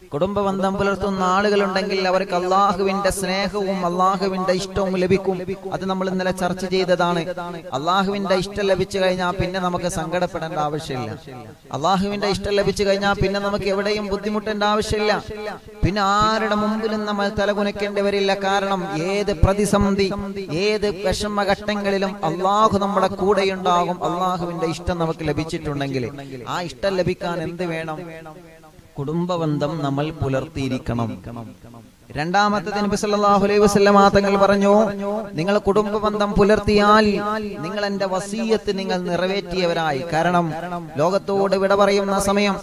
കുടുംബബന്ധം പുലർത്തുന്ന ആളുകളുണ്ടെങ്കിൽ അവർക്ക് അള്ളാഹുവിന്റെ സ്നേഹവും അള്ളാഹുവിന്റെ ഇഷ്ടവും ലഭിക്കും. അത് നമ്മൾ ഇന്നലെ ചർച്ച ചെയ്തതാണ്. അള്ളാഹുവിന്റെ ഇഷ്ടം ലഭിച്ചു കഴിഞ്ഞാൽ പിന്നെ നമുക്ക് സങ്കടപ്പെടേണ്ട ആവശ്യമില്ല. അള്ളാഹുവിന്റെ ഇഷ്ടം ലഭിച്ചു കഴിഞ്ഞാൽ പിന്നെ നമുക്ക് എവിടെയും ബുദ്ധിമുട്ടേണ്ട ആവശ്യമില്ല. പിന്നെ ആരുടെ മുമ്പിലും നമ്മൾ തലകുനിക്കേണ്ടി വരില്ല. കാരണം ഏത് പ്രതിസന്ധി, ഏത് വിഷമഘട്ടങ്ങളിലും അള്ളാഹു നമ്മുടെ കൂടെയുണ്ടാകും. അള്ളാഹുവിന്റെ ഇഷ്ടം നമുക്ക് ലഭിച്ചിട്ടുണ്ടെങ്കിൽ ആ ഇഷ്ടം ലഭിക്കാൻ എന്ത് വേണം? കുടുംബബന്ധം നമ്മൾ പുലർത്തിയിരിക്കണം. രണ്ടാമത്തെ നബി സല്ലല്ലാഹു അലൈഹി വസല്ലം തങ്ങൾ പറഞ്ഞു, നിങ്ങൾ കുടുംബബന്ധം പുലർത്തിയാൽ നിങ്ങൾ എന്റെ വസിയ്യത്ത് നിങ്ങൾ നിറവേറ്റിയവരായി. കാരണം ലോകത്തോട് വിട പറയുന്ന സമയം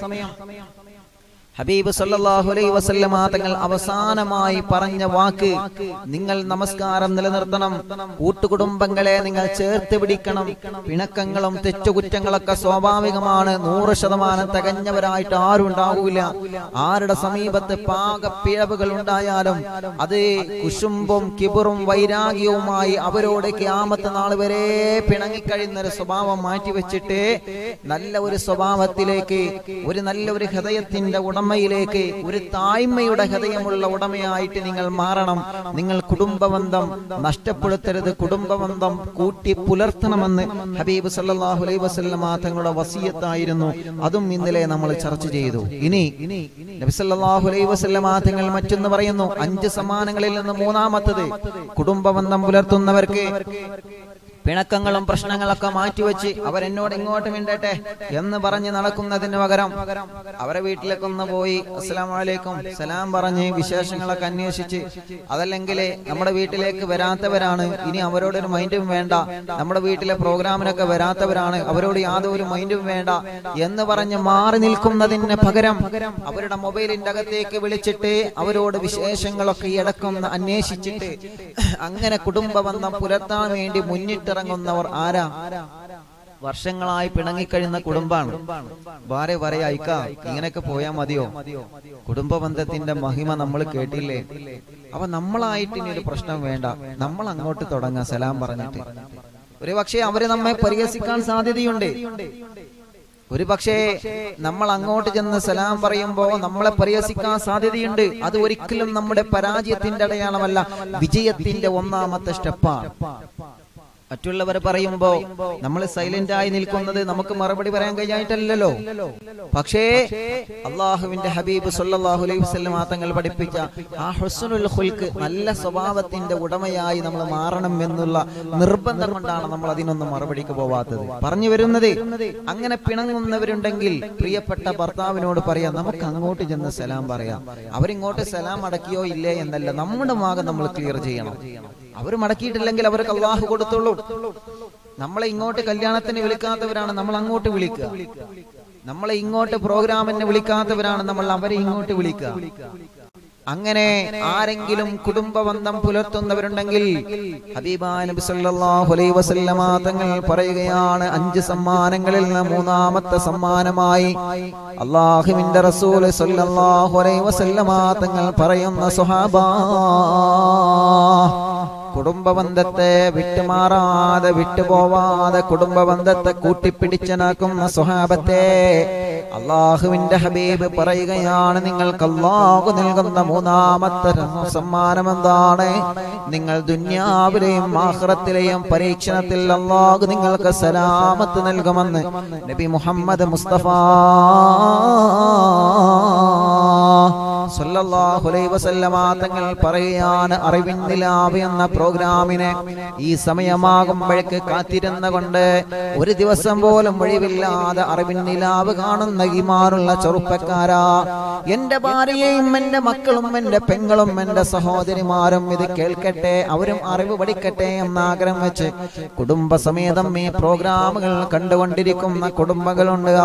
ഹബീബ് സല്ലല്ലാഹു അലൈഹി വസല്ലം തങ്ങൾ അവസാനമായി പറഞ്ഞ വാക്ക്, നിങ്ങൾ നമസ്കാരം നിലനിർത്തണം, കൂട്ടുകുടുംബങ്ങളെ നിങ്ങൾ ചേർത്ത് പിടിക്കണം. പിണക്കങ്ങളും തെറ്റുകുറ്റങ്ങളൊക്കെ സ്വാഭാവികമാണ്. 100% തികഞ്ഞവരായിട്ട് ആരും ഉണ്ടാവില്ല. ആരുടെ സമീപത്ത് പാകപ്പിഴവുകൾ ഉണ്ടായാലും അത് കുശുമ്പും കിബറും വൈരാഗ്യവുമായി അവരോട് ഖിയാമത്ത് നാൾ വരെ പിണങ്ങിക്കഴിയുന്ന ഒരു സ്വഭാവം മാറ്റിവെച്ചിട്ട് നല്ല ഒരു സ്വഭാവത്തിലേക്ക്, ഒരു നല്ല ഒരു ഹൃദയത്തിന്റെ ഉടമയിലേക്ക്, ഒരു താഴ്മയുടെ ഹൃദയമുള്ള ഉടമയായിട്ട് നിങ്ങൾ മാറണം. നിങ്ങൾ കുടുംബബന്ധം നഷ്ടപ്പെടുത്തരുത്, കുടുംബബന്ധം കൂട്ടി പുലർത്തണമെന്ന് ഹബീബ് സല്ലല്ലാഹു അലൈഹി വസല്ലം തങ്ങളുടെ വസിയത്തായിരുന്നു. അതും ഇന്നലെ നമ്മൾ ചർച്ച ചെയ്തു. ഇനി നബി സല്ലല്ലാഹു അലൈഹി വസല്ലം തങ്ങൾ മറ്റൊന്ന് പറയുന്നു. 5 സമ്മാനങ്ങളിൽ നിന്ന് മൂന്നാമത്തത്, കുടുംബബന്ധം പുലർത്തുന്നവർക്ക് പിണക്കങ്ങളും പ്രശ്നങ്ങളൊക്കെ മാറ്റിവെച്ച് അവരെന്നോട് ഇങ്ങോട്ട് മിണ്ടട്ടെ എന്ന് പറഞ്ഞ് നടക്കുന്നതിന് പകരം അവരെ വീട്ടിലേക്കൊന്ന് പോയി അസ്സലാമു അലൈക്കും സലാം പറഞ്ഞ് വിശേഷങ്ങളൊക്കെ അന്വേഷിച്ച്, അതല്ലെങ്കിൽ നമ്മുടെ വീട്ടിലേക്ക് വരാത്തവരാണ്, ഇനി അവരോടൊരു മൈൻഡും വേണ്ട, നമ്മുടെ വീട്ടിലെ പ്രോഗ്രാമിനൊക്കെ വരാത്തവരാണ്, അവരോട് യാതൊരു മൈൻഡും വേണ്ട എന്ന് പറഞ്ഞ് മാറി നിൽക്കുന്നതിന് പകരം അവരുടെ മൊബൈലിന്റെ അകത്തേക്ക് വിളിച്ചിട്ട് അവരോട് വിശേഷങ്ങളൊക്കെ ഇടക്കൊന്ന് അന്വേഷിച്ചിട്ട് അങ്ങനെ കുടുംബബന്ധം പുലർത്താൻ വേണ്ടി മുന്നിട്ടിറങ്ങുന്നവർ ആരാ? വർഷങ്ങളായി പിണങ്ങിക്കഴിയുന്ന കുടുംബാണ്. ഭാര്യ പറയായിക്ക ഇങ്ങനെയൊക്കെ പോയാൽ മതിയോ? കുടുംബബന്ധത്തിന്റെ മഹിമ നമ്മൾ കേട്ടില്ലേ? അപ്പൊ നമ്മളായിട്ട് ഇനി ഒരു പ്രശ്നം വേണ്ട, നമ്മൾ അങ്ങോട്ട് തുടങ്ങാം സലാം പറഞ്ഞിട്ട്. ഒരു പക്ഷേ അവര് നമ്മെ പരിഹസിക്കാൻ സാധ്യതയുണ്ട്. ഒരു പക്ഷേ നമ്മൾ അങ്ങോട്ട് ചെന്ന് സലാം പറയുമ്പോ നമ്മളെ പരിഹസിക്കാൻ സാധ്യതയുണ്ട്. അത് ഒരിക്കലും നമ്മുടെ പരാജയത്തിന്റെ അടയാളമല്ല, വിജയത്തിന്റെ ഒന്നാമത്തെ സ്റ്റെപ്പാണ്. മറ്റുള്ളവർ പറയുമ്പോ നമ്മൾ സൈലന്റ് ആയി നിൽക്കുന്നത് നമുക്ക് മറുപടി പറയാൻ കഴിയായിട്ടല്ലോ. പക്ഷേ അള്ളാഹുവിന്റെ ഹബീബ് സല്ലല്ലാഹു അലൈഹി വസല്ലം തങ്ങൾ പഠിപ്പിച്ച ആ ഹുസ്നുൽ ഖുൽഖ്, നല്ല സ്വഭാവത്തിന്റെ ഉടമയായി നമ്മൾ മാറണം എന്നുള്ള നിർബന്ധം കൊണ്ടാണ് നമ്മൾ അതിനൊന്നും മറുപടിക്ക് പോവാത്തത്. പറഞ്ഞു വരുന്നത്, അങ്ങനെ പിണങ്ങുന്നവരുണ്ടെങ്കിൽ പ്രിയപ്പെട്ട ഭർത്താവിനോട് പറയാം, നമുക്ക് അങ്ങോട്ട് ചെന്ന് സലാം പറയാം. അവരിങ്ങോട്ട് സലാം അടക്കിയോ ഇല്ലേ എന്നല്ല, നമ്മുടെ ഭാഗം നമ്മൾ ക്ലിയർ ചെയ്യണം. അവർ മടക്കിയിട്ടില്ലെങ്കിൽ അവർക്ക് അള്ളാഹു കൊടുത്തോളൂ. നമ്മളെ ഇങ്ങോട്ട് കല്യാണത്തിന് വിളിക്കാത്തവരാണ് നമ്മൾ അങ്ങോട്ട് വിളിക്കുക. നമ്മളെ ഇങ്ങോട്ട് പ്രോഗ്രാമിന് വിളിക്കാത്തവരാണ് നമ്മൾ അവരെ ഇങ്ങോട്ട് വിളിക്കുക. അങ്ങനെ ആരെങ്കിലും കുടുംബബന്ധം പുലർത്തുന്നവരുണ്ടെങ്കിൽ ഹബീബായ നബി സല്ലല്ലാഹു അലൈഹി വസല്ലം തങ്ങൾ പറയുകയാണ്, 5 സമ്മാനങ്ങളിൽ നിന്ന് മൂന്നാമത്തെ സമ്മാനമായി അല്ലാഹുവിന്റെ റസൂൽ സല്ലല്ലാഹു അലൈഹി വസല്ലം തങ്ങൾ പറയുന്ന സ്വഹാബാ, കുടുംബബന്ധത്തെ വിട്ടുമാറാതെ വിട്ടുപോവാതെ കുടുംബബന്ധത്തെ കൂട്ടിപ്പിടിച്ചനാക്കുന്ന സ്വഹാബത്തെ അള്ളാഹുവിന്റെ ഹബീബ് പറയുകയാണ്, നിങ്ങൾക്ക് അള്ളാഹു നൽകുന്ന മൂന്നാമത്തെ സമ്മാനം എന്താണ്? നിങ്ങൾ ദുനിയാവിലെയും ആഖിറത്തിലെയും പരീക്ഷണത്തിൽ അള്ളാഹു നിങ്ങൾക്ക് സലാമത്ത് നൽകുമെന്ന് നബി മുഹമ്മദ് മുസ്തഫ സല്ലല്ലാഹു അലൈഹി വസല്ലം തങ്ങൾ പറയുകയാണ്. അറിവിൻ നിലാവ് എന്ന പ്രോഗ്രാമിനെ ഈ സമയമാകുമ്പോഴേക്ക് കാത്തിരുന്ന കൊണ്ട് ഒരു ദിവസം പോലും ഒഴിവില്ലാതെ അറിവിൻ നിലാവ് കാണുന്ന ഈമാനുള്ള ചെറുപ്പക്കാരാ, എന്റെ ഭാര്യയും എന്റെ മക്കളും എന്റെ പെങ്ങളും എന്റെ സഹോദരിമാരും ഇത് കേൾക്കട്ടെ, അവരും അറിവ് പഠിക്കട്ടെ എന്ന ആഗ്രഹം വെച്ച് കുടുംബസമേതം ഈ പ്രോഗ്രാമുകൾ കണ്ടുകൊണ്ടിരിക്കുന്ന കുടുംബങ്ങളുണ്ട്.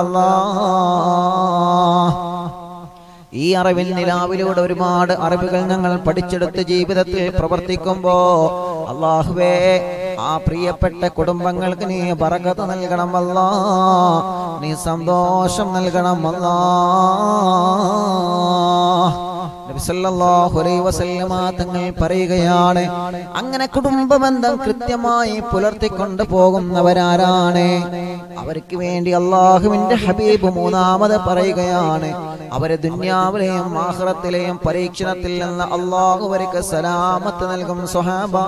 ഈ അറിവിൻ നിലാവിലൂടെ ഒരുപാട് അറിവുകൾ ഞങ്ങൾ പഠിച്ചെടുത്ത് ജീവിതത്തിൽ പ്രവർത്തിക്കുമ്പോ അല്ലാഹുവേ, ആ പ്രിയപ്പെട്ട കുടുംബങ്ങൾക്ക് നീ ബറകത്ത് നൽകണം അല്ലാ, നീ സന്തോഷം നൽകണം അല്ലാ. നബി സല്ലല്ലാഹു അലൈഹി വസല്ലമ തങ്ങൾ പറയുകയാണ്, അങ്ങനെ കുടുംബ ബന്ധം കൃത്യമായി പുലർത്തിക്കൊണ്ട് പോകുന്നവരാരാണ്? അവർക്ക് വേണ്ടി അല്ലാഹുവിന്റെ ഹബീബ് മൂന്നാമത് പറയുകയാണ്, അവരെ ദുനിയാവിലെയും ആഖിറത്തിലെയും പരീക്ഷണത്തിൽ നിന്ന് അല്ലാഹു അവർക്ക് സലാമത്ത് നൽകും. സ്വഹാബാ,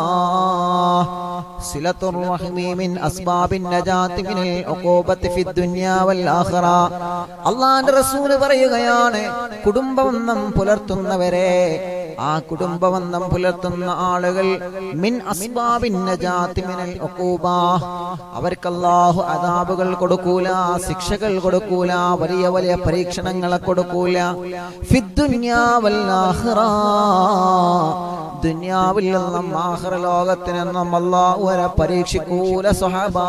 സിലത്തുർ റഹ്മി മിൻ അസ്ബാബിൻ നജാത്തി മിനൽ ഉഖൂബത്തി ഫിദ് ദുനിയാ വൽ ആഖിറ. അല്ലാഹുവിന്റെ റസൂൽ പറയുകയാണ്, കുടുംബബന്ധം പുലർത്തുന്നവരെ, ആ കുടുംബബന്ധം പുലർത്തുന്ന ആളുകൾ മിൻ അസ്ബാബിൻ നജാത്തി മിനൽ ഉഖൂബ, അവർക്ക് അല്ലാഹു അദാബുകൾ കൊടുക്കൂല, ശിക്ഷകൾ കൊടുക്കൂല, വലിയ വലിയ പരീക്ഷണങ്ങളെ കൊടുക്കൂല. ഫിദ് ദുനിയാ വൽ ആഖിറ, ദുനിയാവിൽ നിന്നും ആഖിറ ലോകത്തിൽ നിന്നും അല്ലാഹു അവരെ പരീക്ഷിക്കൂല. സ്വഹാബാ,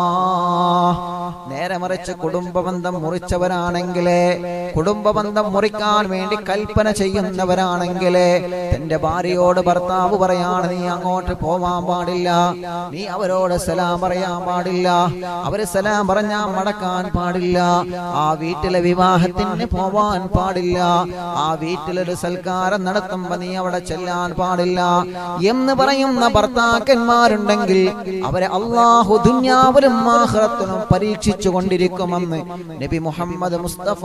നേരെ മറിച്ച് കുടുംബബന്ധം മുറിച്ചവരാണെങ്കിലേ, കുടുംബബന്ധം മുറിക്കാൻ വേണ്ടി കൽപ്പന ചെയ്യുന്നവരാണെങ്കിലേ, തന്റെ ഭാര്യയോട് ഭർത്താവ് പറയാണ്, നീ അങ്ങോട്ട് പോവാൻ പാടില്ല, നീ അവരോട് സലാം പറയാൻ പാടില്ല, അവര് സലാം പറഞ്ഞാൽ മടക്കാൻ പാടില്ല, ആ വീട്ടിലെ വിവാഹത്തിന് പോവാൻ പാടില്ല, ആ വീട്ടിലൊരു സൽക്കാരം നടത്തുമ്പോ നീ അവിടെ ചെല്ലാൻ പാടില്ല എന്ന് പറയുന്ന ഭർത്താക്കന്മാരുണ്ടെങ്കിൽ അവരെ അല്ലാഹു ദുനിയാവിലും ആഖിറത്തിലും പരീക്ഷിച്ചു കൊണ്ടിരിക്കുമെന്ന് നബി മുഹമ്മദ് മുസ്തഫ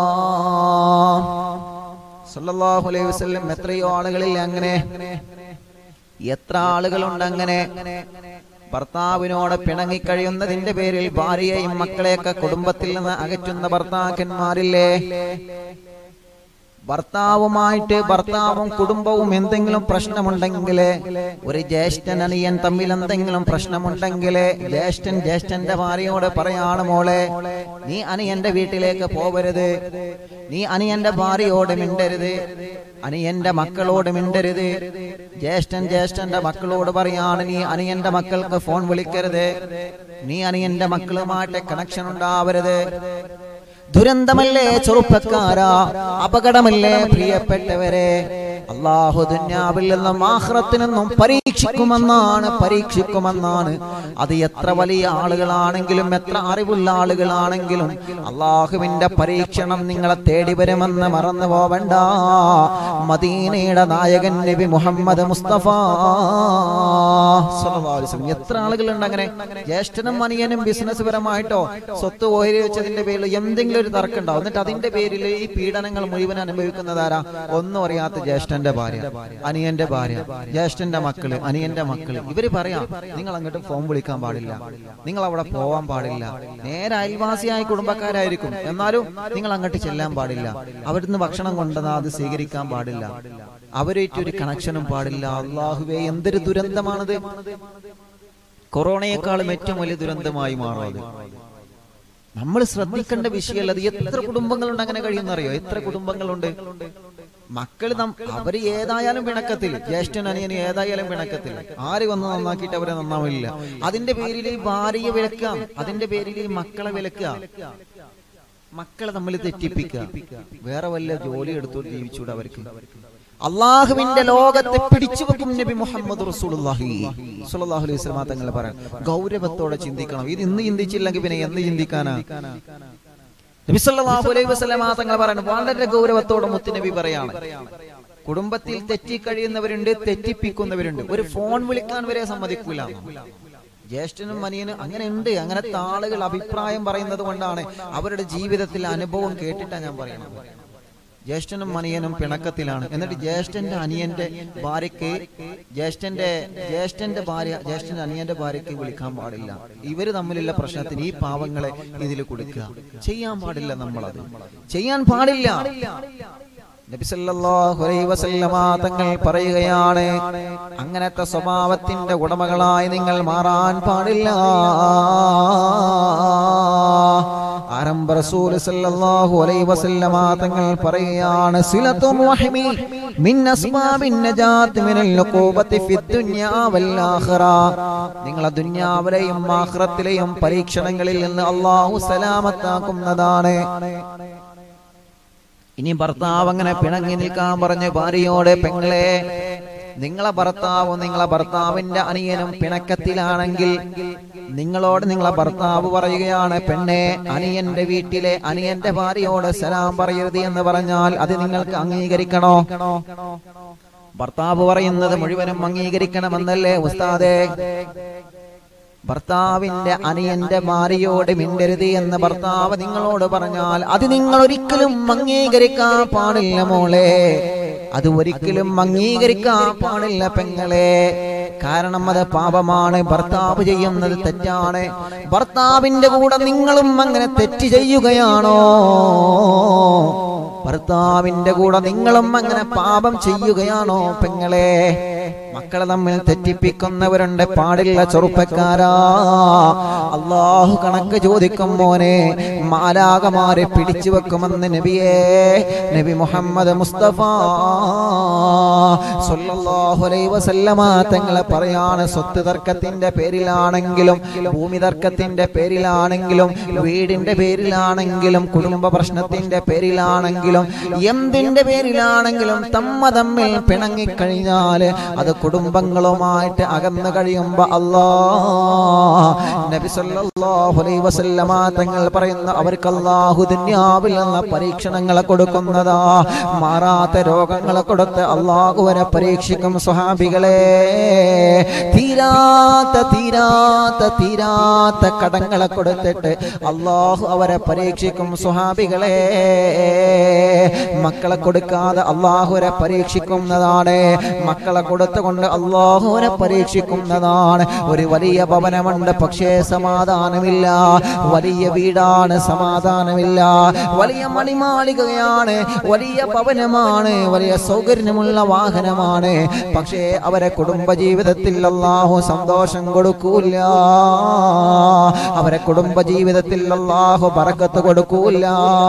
സല്ലല്ലാഹു അലൈഹി വസല്ലം. എത്രയോ ആളുകളിൽ അങ്ങനെ, എത്ര ആളുകളുണ്ട് അങ്ങനെ ഭർത്താവിനോട് പിണങ്ങിക്കഴിയുന്നതിന്റെ പേരിൽ ഭാര്യയെയും മക്കളെയൊക്കെ കുടുംബത്തിൽ നിന്ന് അകറ്റുന്ന ഭർത്താക്കന്മാരില്ലേ? ഭർത്താവുമായിട്ട് ഭർത്താവും കുടുംബവും എന്തെങ്കിലും പ്രശ്നമുണ്ടെങ്കിൽ, ഒരു ജ്യേഷ്ഠൻ അനിയൻ തമ്മിൽ എന്തെങ്കിലും പ്രശ്നമുണ്ടെങ്കിൽ ജ്യേഷ്ഠന്റെ ഭാര്യയോട് പറയാണ്, മോളെ നീ അനിയന്റെ വീട്ടിലേക്ക് പോവരുത്, നീ അനിയന്റെ ഭാര്യയോട് മിണ്ടരുത്, അനിയന്റെ മക്കളോട് മിണ്ടരുത്. ജ്യേഷ്ഠന്റെ മക്കളോട് പറയാണ്, നീ അനിയന്റെ മക്കൾക്ക് ഫോൺ വിളിക്കരുത്, നീ അനിയന്റെ മക്കളുമായിട്ട് കണക്ഷൻ ഉണ്ടാവരുത്. ദുരന്തമല്ലേ ചെറുപ്പക്കാരാ, അപകടമല്ലേ പ്രിയപ്പെട്ടവരെ? അല്ലാഹു ദുനിയാവിൽ നിന്നും ആഖിറത്തിൽ നിന്നും പരീക്ഷിക്കുമെന്നാണ്. അത് എത്ര വലിയ ആളുകളാണെങ്കിലും എത്ര അറിവുള്ള ആളുകളാണെങ്കിലും അല്ലാഹുവിന്റെ പരീക്ഷണം നിങ്ങളെ തേടി വരുമെന്ന് മറന്നു പോവണ്ട. മദീനയുടെ നായകൻ നബി മുഹമ്മദ് മുസ്തഫ സല്ലല്ലാഹു അലൈഹി വസല്ലം. എത്ര ആളുകളുണ്ട് അങ്ങനെ, ജ്യേഷ്ഠനും അനിയനും ബിസിനസ് പരമായിട്ടോ സ്വത്ത് ഓഹരി വെച്ചതിന്റെ പേരിൽ എന്തെങ്കിലും ഒരു തർക്കം ഉണ്ടാവും, എന്നിട്ട് അതിന്റെ പേരിൽ ഈ പീഡനങ്ങൾ മുഴുവൻ അനുഭവിക്കുന്നതാരാ? ഒന്നും അറിയാത്ത ജ്യേഷ്ഠന്റെ ഭാര്യ, അനിയന്റെ ഭാര്യ, ജ്യേഷ്ഠന്റെ മക്കള്, അനിയന്റെ മക്കള്. ഇവര് പറയാം, നിങ്ങൾ അങ്ങോട്ട് ഫോൺ വിളിക്കാൻ പാടില്ല, നിങ്ങൾ അവിടെ പോവാൻ പാടില്ല, നേരെ അയൽവാസിയായ കുടുംബക്കാരായിരിക്കും, എന്നാലും നിങ്ങൾ അങ്ങോട്ട് ചെല്ലാൻ പാടില്ല, അവിടുന്ന് ഭക്ഷണം കൊണ്ടുവന്നാൽ അത് സ്വീകരിക്കാൻ പാടില്ല, അവരായിട്ട് ഒരു കണക്ഷനും പാടില്ല. അല്ലാഹുവേ, എന്തൊരു ദുരന്തമാണത്! കൊറോണയെക്കാളും ഏറ്റവും വലിയ ദുരന്തമായി മാറുന്നത്. നമ്മൾ ശ്രദ്ധിക്കേണ്ട വിഷയമല്ല അത്. എത്ര കുടുംബങ്ങളുണ്ട് അങ്ങനെ കഴിയുന്നറിയോ? എത്ര കുടുംബങ്ങളുണ്ട്? മക്കള് അവര് ഏതായാലും പിണക്കത്തിൽ, ജ്യേഷ്ഠൻ അനിയന് ഏതായാലും പിണക്കത്തിൽ, ആര് വന്ന് നന്നാക്കിയിട്ട് അവരെ നന്നാവില്ല. അതിന്റെ പേരിൽ ഭാര്യയെ വിലക്കാം, അതിന്റെ പേരിൽ മക്കളെ വിലക്കുക, മക്കളെ തമ്മിൽ തെറ്റിപ്പിക്കുക, വേറെ വല്ല ജോലി എടുത്തോട്ട് ജീവിച്ചൂടെ അവർക്ക്? അള്ളാഹുവിന്റെ ലോകത്തെ പിടിച്ചു വെക്കും നബി മുഹമ്മദ് റസൂലുള്ളാഹി സ്വല്ലല്ലാഹു അലൈഹി വസല്ലം തങ്ങൾ പറയാൻ. ഗൗരവത്തോടെ ചിന്തിക്കണം. ഇത് ഇന്ന് ചിന്തിച്ചില്ലെങ്കിൽ പിന്നെ എന്ന് ചിന്തിക്കാനാ? നബി സല്ലല്ലാഹു അലൈഹി വസല്ലം തങ്ങൾ പറയാൻ വളരെ ഗൗരവത്തോടെ മുത്തുനബി പറയാണ്, കുടുംബത്തിൽ തെറ്റിക്കഴിയുന്നവരുണ്ട്, തെറ്റിപ്പിക്കുന്നവരുണ്ട്. ഒരു ഫോൺ വിളിക്കാൻ വരെ സമ്മതിക്കൂല. ജ്യേഷ്ഠനും അനിയനും അങ്ങനെ ഉണ്ട്. അങ്ങനത്തെ ആളുകൾ അഭിപ്രായം പറയുന്നത് കൊണ്ടാണ്, അവരുടെ ജീവിതത്തിൽ അനുഭവം കേട്ടിട്ടാണ് ഞാൻ പറയുന്നത്. ജ്യേഷ്ഠനും അനിയനും പിണക്കത്തിലാണ്, എന്നിട്ട് ജ്യേഷ്ഠന്റെ അനിയന്റെ ഭാര്യക്ക് ജ്യേഷ്ഠന്റെ ഭാര്യ ജ്യേഷ്ഠന്റെ അനിയന്റെ ഭാര്യക്ക് വിളിക്കാൻ പാടില്ല. ഇവര് തമ്മിലുള്ള പ്രശ്നത്തിന് ഈ പാവങ്ങളെ ഇതിൽ കൊടുക്കുക ചെയ്യാൻ പാടില്ല. നമ്മളത് ചെയ്യാൻ പാടില്ല. നബി സല്ലല്ലാഹു അലൈഹി വസല്ലമ തങ്ങൾ പറയുകയാണ്, അങ്ങനത്തെ സ്വഭാവത്തിന്റെ ഉടമകളായി നിങ്ങൾ മാറാൻ പാടില്ല. ആരംഭ റസൂൽ സല്ലല്ലാഹു അലൈഹി വസല്ലമ തങ്ങൾ പറയുകയാണ്, സിലത്തുർ റഹ്മി മിൻ അസ്ബാബിൻ നജാത്ത് മിനൽ ഉഖൂബത്തി ഫിദ് ദുനിയാ വൽ ആഖിറ. നിങ്ങളെ ദുനിയാവിലെയും ആഖിറത്തിലെയും പരീക്ഷണങ്ങളിൽ നിന്ന് അല്ലാഹു സലാമത്താക്കുന്നതാണ്. ഇനി ഭർത്താവ് അങ്ങനെ പിണങ്ങി നിൽക്കാൻ പറഞ്ഞ് ഭാര്യയോടെ, പെങ്ങളെ നിങ്ങളെ ഭർത്താവും നിങ്ങളെ ഭർത്താവിന്റെ അനിയനും പിണക്കത്തിലാണെങ്കിൽ നിങ്ങളോട് നിങ്ങളെ ഭർത്താവ് പറയുകയാണ്, പെണ്ണെ, അനിയന്റെ വീട്ടിലെ അനിയന്റെ ഭാര്യയോട് സലാം പറയരുത് എന്ന് പറഞ്ഞാൽ അത് നിങ്ങൾക്ക് അംഗീകരിക്കണോ? ഭർത്താവ് പറയുന്നത് മുഴുവനും അംഗീകരിക്കണമെന്നല്ലേ ഉസ്താദേ? ഭർത്താവിന്റെ അനിയന്റെ ഭാര്യയോട് മിണ്ടരുത് എന്ന് ഭർത്താവ് നിങ്ങളോട് പറഞ്ഞാൽ അത് നിങ്ങൾ ഒരിക്കലും അംഗീകരിക്കാൻ പാടില്ല മോളെ, അത് ഒരിക്കലും അംഗീകരിക്കാൻ പാടില്ല പെങ്ങളെ. കാരണം അത് പാപമാണ്, ഭർത്താവ് ചെയ്യുന്നത് തെറ്റാണ്. ഭർത്താവിന്റെ കൂടെ നിങ്ങളും അങ്ങനെ തെറ്റ് ചെയ്യുകയാണോ? ഭർത്താവിന്റെ കൂടെ നിങ്ങളും അങ്ങനെ പാപം ചെയ്യുകയാണോ പെങ്ങളെ? മക്കളെ തമ്മിൽ തെറ്റിപ്പിക്കുന്നവരുണ്ട്, പാടില്ല ചെറുപ്പക്കാരാ. അള്ളാഹു കണക്ക് ചോദിക്കും മോനെ, മാലാകമാരെ പിടിച്ചു വെക്കുമെന്ന് നബി മുഹമ്മദ് മുസ്തഫ സല്ലല്ലാഹു അലൈഹി വസല്ലമ തങ്ങളെ പറയാണ്. സ്വത്ത് തർക്കത്തിന്റെ പേരിലാണെങ്കിലും, ഭൂമി തർക്കത്തിന്റെ പേരിലാണെങ്കിലും, വീടിന്റെ പേരിലാണെങ്കിലും, കുടുംബ പ്രശ്നത്തിന്റെ പേരിലാണെങ്കിലും, എന്തിന്റെ പേരിലാണെങ്കിലും തമ്മിൽ പിണങ്ങിക്കഴിഞ്ഞാൽ അത് കുടുംബങ്ങളുമായിട്ട് അകന്നു കഴിയുമ്പോ നബി സല്ലല്ലാഹു അലൈഹി വസല്ലമ തങ്ങൾ പറയുന്ന അവർക്ക് അല്ലാഹു ദുനിയാവിൽ നിന്ന് പരീക്ഷണങ്ങളെ കൊടുക്കുന്നതാ, മാറാത്ത രോഗങ്ങളെ കൊടുത്ത് അല്ലാഹു അവരെ പരീക്ഷിക്കും. സ്വഹാബികളെ, തീരാത്ത കടങ്ങളെ കൊടുത്തിട്ട് അല്ലാഹു അവരെ പരീക്ഷിക്കും. സ്വഹാബികളെ, മക്കളെ കൊടുക്കാതെ അല്ലാഹുവരെ പരീക്ഷിക്കുന്നതാണ്, മക്കളെ കൊടുത്തുകൊണ്ട് അല്ലാഹുവിനെ പരീക്ഷിക്കുന്നതാണ്. ഒരു വലിയ ഭവനമുണ്ട്, പക്ഷേ സമാധാനമില്ല. വലിയ വീടാണ്, സമാധാനമില്ല. വലിയ മണിമാളികയാണ്, വലിയ ഭവനമാണ്, വലിയ സൗകര്യമുള്ള വാഹനമാണ്, പക്ഷേ അവരെ കുടുംബജീവിതത്തിൽ അല്ലാഹു സന്തോഷം കൊടുക്കൂല. അവരെ കുടുംബജീവിതത്തിൽ അല്ലാഹു ബറക്കത്ത് കൊടുക്കൂല.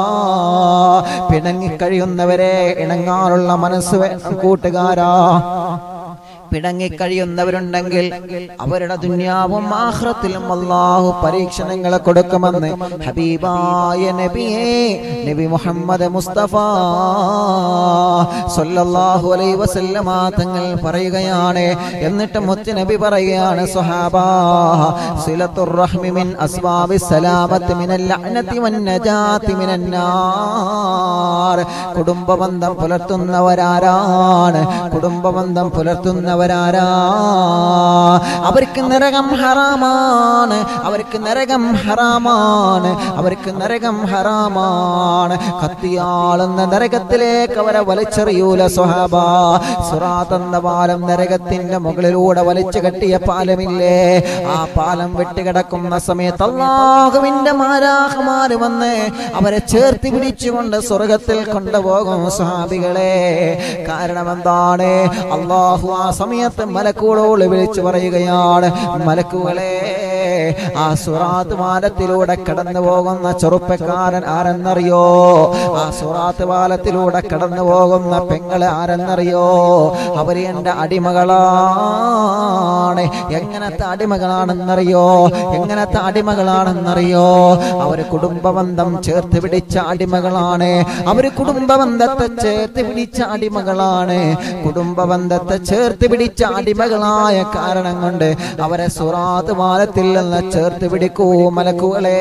പിണങ്ങിക്കഴിയുന്നവരെ ഇണങ്ങാനുള്ള മനസ്സ് കൂട്ടുകാരാ. പിണങ്ങിക്കഴിയുന്നവരുണ്ടെങ്കിൽ അവരുടെ ദുനിയാവും ആഖിറത്തിലും അല്ലാഹു പരീക്ഷണങ്ങളെ കൊടുക്കുമെന്ന് ഹബീബായ നബി മുഹമ്മദ് മുസ്തഫ സല്ലല്ലാഹു അലൈഹി വസല്ലമ തങ്ങൾ പറയുകയാണ്. എന്നിട്ട് മുത്ത് നബി പറയുകയാണ്, സ്വഹാബാ, സിലത്തുർ റഹ്മി മിൻ അസ്ബാബിസ് സലാമത്തി മിനൽ ലഅനതി വൻ നജാതി മിനൻ നാർ. കുടുംബബന്ധം പുലർത്തുന്നവരാരാണ്? കുടുംബബന്ധം പുലർത്തുന്ന അവർക്ക് നരകം ഹറാമാണ്, അവർക്ക് നരകം ഹറാമാണ്, അവർക്ക് നരകം ഹറാമാണ്. കത്തിയാളുന്ന നരകത്തിലേക്ക് അവരെ വലിച്ചെറിയൂല സ്വഹാബ. സിറാത്ത് എന്ന പാലം നരകത്തിന്റെ മുകളിലൂടെ വലിച്ചു കെട്ടിയ പാലമില്ലേ, ആ പാലം വെട്ടിക്കിടക്കുന്ന സമയത്ത് അല്ലാഹുവിന്റെ മാലാഖമാര് വന്ന് അവരെ ചേർത്ത് പിടിച്ചുകൊണ്ട് സ്വർഗത്തിൽ കൊണ്ടുപോകും സ്വഹാബികളെ. കാരണം എന്താണ്? അല്ലാഹു ആ സമയത്ത് മലക്കുകളോട് വിളിച്ചു പറയുകയാണ്, മലക്കുകളെ, ആ സിറാത്ത് പാലത്തിലൂടെ കടന്നു പോകുന്ന ചെറുപ്പക്കാരൻ ആരെന്നറിയോ? ആ സിറാത്ത് പാലത്തിലൂടെ കടന്നു പോകുന്ന പെങ്ങളെ ആരെന്നറിയോ? അവര് എന്റെ അടിമകളാണ്. എങ്ങനത്തെ അടിമകളാണെന്നറിയോ? എങ്ങനത്തെ അടിമകളാണെന്നറിയോ? അവര് കുടുംബബന്ധം ചേർത്ത് പിടിച്ച അടിമകളാണ്. അവര് കുടുംബബന്ധത്തെ ചേർത്ത് പിടിച്ച അടിമകളാണ്. കുടുംബബന്ധത്തെ ചേർത്ത് പിടിച്ച അടിമകളായ കാരണം കൊണ്ട് അവരെ സിറാത്ത് പാലത്തിൽ നിന്ന് ചേർത്ത് പിടിക്കൂ മലക്കുകളെ.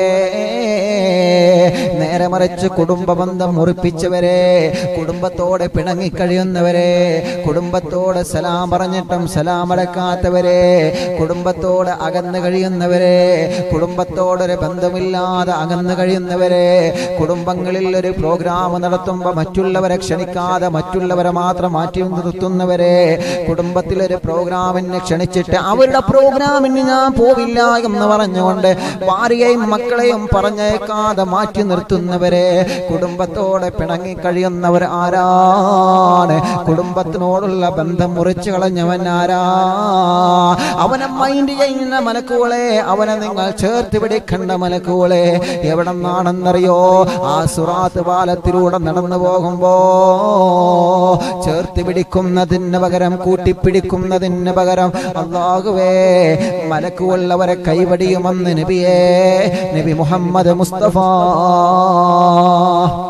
നേരെ മറിച്ച് കുടുംബബന്ധം മുറിപ്പിച്ചവരെ, കുടുംബത്തോടെ പിണങ്ങിക്കഴിയുന്നവരെ, കുടുംബത്തോട് സലാം പറഞ്ഞിട്ടും സലാം അടക്കാത്തവരെ, കുടുംബത്തോട് അകന്നു കഴിയുന്നവരെ, കുടുംബത്തോടൊരു ബന്ധമില്ലാതെ അകന്നു കഴിയുന്നവരെ, കുടുംബങ്ങളിൽ ഒരു പ്രോഗ്രാം നടത്തുമ്പോൾ മറ്റുള്ളവരെ ക്ഷണിക്കാതെ മറ്റുള്ളവരെ മാത്രം മാറ്റി നിർത്തുന്നവരെ, കുടുംബത്തിലൊരു പ്രോഗ്രാമിനെ ക്ഷണിച്ചിട്ട് അവരുടെ പ്രോഗ്രാമിന് ഞാൻ പോവില്ല എന്ന് പറഞ്ഞുകൊണ്ട് ഭാര്യയെയും മക്കളെയും പറഞ്ഞേക്കാതെ മാറ്റി നിർത്തുന്നവരെ, കുടുംബത്തോടെ പിണങ്ങിക്കഴിയുന്നവർ ആരാണ്? കുടുംബത്തിനോടുള്ള ബന്ധം മുറിച്ചു കളഞ്ഞവൻ ആരാ? അവനെ മൈൻഡ് ചെയ്യുന്ന മലക്കുകളെ, അവനെ നിങ്ങൾ ചേർത്ത് പിടിക്കേണ്ട മലക്കുകളെ. എവിടെ നിന്നാണെന്നറിയോ? ആ സിറാത്ത് പാലത്തിലൂടെ നടന്നു പോകുമ്പോ ചേർത്ത് പിടിക്കുന്നതിന് പകരം, കൂട്ടിപ്പിടിക്കുന്നതിന് പകരം അല്ലാഹുവേ, മലക്കുള്ളവരെ കൈവടിയുമെന്ന് നബി മുഹമ്മദ് മുസ്തഫ